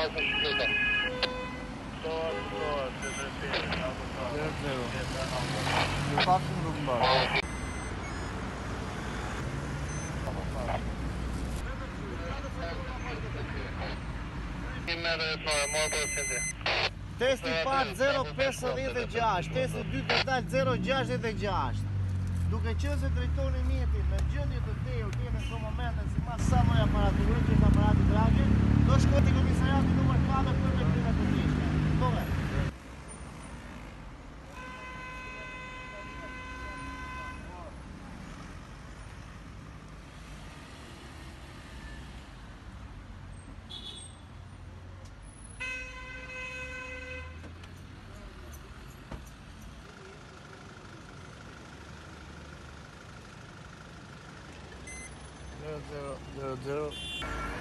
Eu faço um grupo embaixo. Testi 40586, testi 2 pedal 066. Duke qenë se drejtoni mjetit në gjendje të tillë, kemi në këtë moment si mas sa më aparaturë, që është aparati dragje, do shkoj te komisariati numër 4 për veprimet e tjeshta. Dove? Zero.